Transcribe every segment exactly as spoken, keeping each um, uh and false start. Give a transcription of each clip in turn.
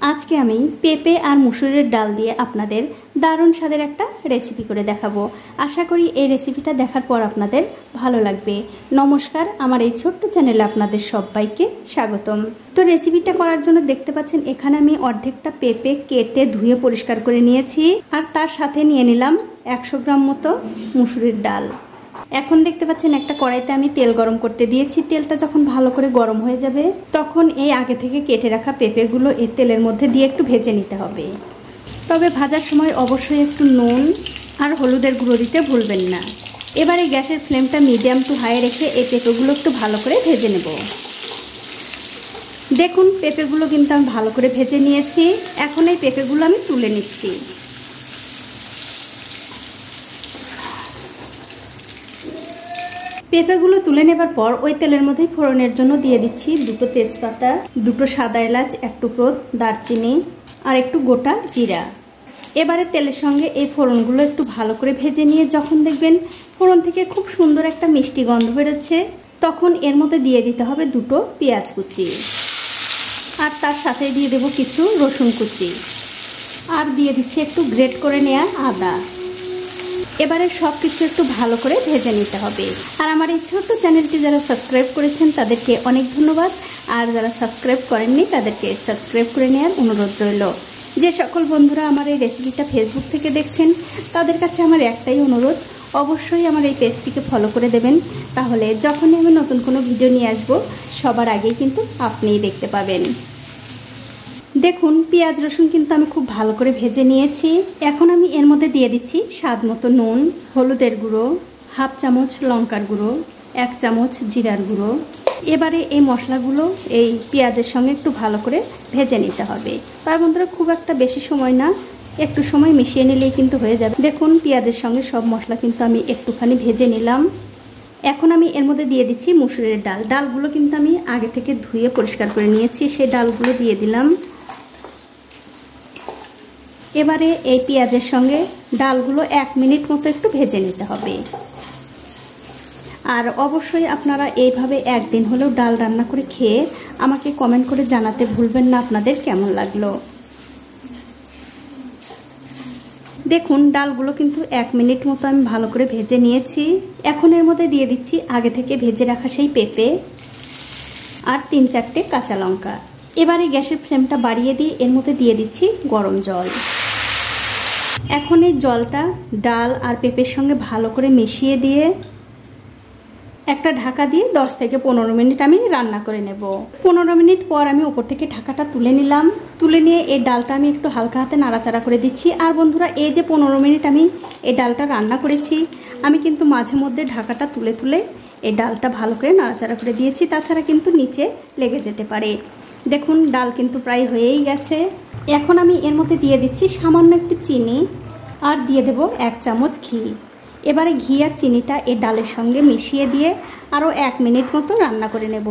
আজকে আমি পেঁপে আর মুসুরের ডাল দিয়ে আপনাদের দারুণ স্বাদের একটা রেসিপি করে দেখাবো। আশা করি এই রেসিপিটা দেখার পর আপনাদের ভালো লাগবে। নমস্কার, আমার এই ছোট্ট চ্যানেলে আপনাদের সবাইকে স্বাগতম। তো রেসিপিটা করার জন্য দেখতে পাচ্ছেন এখানে আমি অর্ধেকটা পেঁপে কেটে ধুয়ে পরিষ্কার করে নিয়েছি, আর তার সাথে নিয়ে নিলাম একশো গ্রাম মতো মুসুরের ডাল। এখন দেখতে পাচ্ছেন একটা কড়াইতে আমি তেল গরম করতে দিয়েছি। তেলটা যখন ভালো করে গরম হয়ে যাবে তখন এই আগে থেকে কেটে রাখা পেঁপেগুলো এই তেলের মধ্যে দিয়ে একটু ভেজে নিতে হবে। তবে ভাজার সময় অবশ্যই একটু নুন আর হলুদের গুঁড়ো দিতে ভুলবেন না। এবারে গ্যাসের ফ্লেমটা মিডিয়াম টু হাই রেখে এই পেঁপেগুলো একটু ভালো করে ভেজে নেব। দেখুন পেঁপেগুলো কিন্তু আমি ভালো করে ভেজে নিয়েছি। এখন এই পেঁপেগুলো আমি তুলে নিচ্ছি। পেঁপেগুলো তুলে নেবার পর ওই তেলের মধ্যেই ফোড়নের জন্য দিয়ে দিচ্ছি দুটো তেজপাতা, দুটো সাদা এলাচ, এক টুকরো দারচিনি আর একটু গোটা জিরা। এবারে তেলের সঙ্গে এই ফোড়নগুলো একটু ভালো করে ভেজে নিয়ে যখন দেখবেন ফোড়ন থেকে খুব সুন্দর একটা মিষ্টি গন্ধ বেরোচ্ছে, তখন এর মধ্যে দিয়ে দিতে হবে দুটো পেঁয়াজ কুচি, আর তার সাথে দিয়ে দেব কিছু রসুন কুচি, আর দিয়ে দিচ্ছি একটু গ্রেট করে নেওয়া আদা। এবারে সব কিছু একটু ভালো করে ভেজে নিতে হবে। আর আমার এই ছোট্ট চ্যানেলটি যারা সাবস্ক্রাইব করেছেন তাদেরকে অনেক ধন্যবাদ, আর যারা সাবস্ক্রাইব করেননি তাদেরকে সাবস্ক্রাইব করে নেওয়ার অনুরোধ রইল। যে সকল বন্ধুরা আমার এই রেসিপিটা ফেসবুক থেকে দেখছেন তাদের কাছে আমার একটাই অনুরোধ, অবশ্যই আমার এই পেজটিকে ফলো করে দেবেন। তাহলে যখনই আমি নতুন কোনো ভিডিও নিয়ে আসবো সবার আগেই কিন্তু আপনিই দেখতে পাবেন। দেখুন পেঁয়াজ রসুন কিন্তু আমি খুব ভালো করে ভেজে নিয়েছি। এখন আমি এর মধ্যে দিয়ে দিচ্ছি স্বাদ মতো নুন, হলুদের গুঁড়ো, হাফ চামচ লঙ্কার গুঁড়ো, এক চামচ জিরার গুঁড়ো। এবারে এই মশলাগুলো এই পেঁয়াজের সঙ্গে একটু ভালো করে ভেজে নিতে হবে। তাই বন্ধুরা খুব একটা বেশি সময় না, একটু সময় মিশিয়ে নিলেই কিন্তু হয়ে যাবে। দেখুন পেঁয়াজের সঙ্গে সব মশলা কিন্তু আমি একটুখানি ভেজে নিলাম। এখন আমি এর মধ্যে দিয়ে দিচ্ছি মুসুরের ডাল। ডালগুলো কিন্তু আমি আগে থেকে ধুয়ে পরিষ্কার করে নিয়েছি, সেই ডালগুলো দিয়ে দিলাম। এবারে এই পেঁয়াজের সঙ্গে ডালগুলো এক মিনিট মতো একটু ভেজে নিতে হবে। আর অবশ্যই আপনারা এইভাবে একদিন হলেও ডাল রান্না করে খেয়ে আমাকে কমেন্ট করে জানাতে ভুলবেন না আপনাদের কেমন লাগলো। দেখুন ডালগুলো কিন্তু এক মিনিট মতো আমি ভালো করে ভেজে নিয়েছি। এখন এর মধ্যে দিয়ে দিচ্ছি আগে থেকে ভেজে রাখা সেই পেঁপে আর তিন চারটে কাঁচা লঙ্কা। এবারে গ্যাসের ফ্লেমটা বাড়িয়ে দিয়ে এর মধ্যে দিয়ে দিচ্ছি গরম জল। এখন এই জলটা ডাল আর পেঁপের সঙ্গে ভালো করে মিশিয়ে দিয়ে একটা ঢাকা দিয়ে দশ থেকে পনেরো মিনিট আমি রান্না করে নেব। পনেরো মিনিট পর আমি উপর থেকে ঢাকাটা তুলে নিলাম। তুলে নিয়ে এই ডালটা আমি একটু হালকা হাতে নাড়াচাড়া করে দিচ্ছি। আর বন্ধুরা এই যে পনেরো মিনিট আমি এই ডালটা রান্না করেছি, আমি কিন্তু মাঝে মধ্যে ঢাকাটা তুলে তুলে এই ডালটা ভালো করে নাড়াচাড়া করে দিয়েছি, তাছাড়া কিন্তু নিচে লেগে যেতে পারে। দেখুন ডাল কিন্তু প্রায় হয়েই গেছে। এখন আমি এর মধ্যে দিয়ে দিচ্ছি সামান্য একটু চিনি, আর দিয়ে দেব এক চামচ ঘি। এবারে ঘি আর চিনিটা এই ডালের সঙ্গে মিশিয়ে দিয়ে আরও এক মিনিট মতো রান্না করে নেব।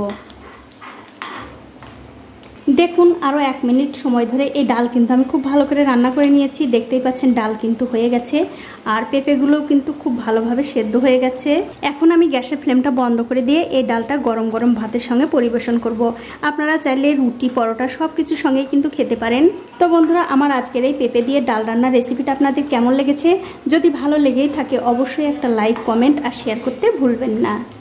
দেখুন আরও এক মিনিট সময় ধরে এই ডাল কিন্তু আমি খুব ভালো করে রান্না করে নিয়েছি। দেখতেই পাচ্ছেন ডাল কিন্তু হয়ে গেছে, আর পেঁপেগুলোও কিন্তু খুব ভালোভাবে সেদ্ধ হয়ে গেছে। এখন আমি গ্যাসের ফ্লেমটা বন্ধ করে দিয়ে এই ডালটা গরম গরম ভাতের সঙ্গে পরিবেশন করব। আপনারা চাইলে রুটি, পরোটা সব কিছুর সঙ্গেই কিন্তু খেতে পারেন। তো বন্ধুরা আমার আজকের এই পেঁপে দিয়ে ডাল রান্নার রেসিপিটা আপনাদের কেমন লেগেছে? যদি ভালো লেগেই থাকে অবশ্যই একটা লাইক, কমেন্ট আর শেয়ার করতে ভুলবেন না।